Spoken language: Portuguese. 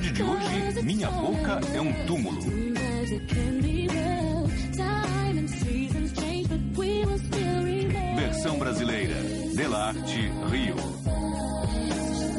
episódio de hoje, Minha Boca é um Túmulo. Versão brasileira, Delarte, Rio.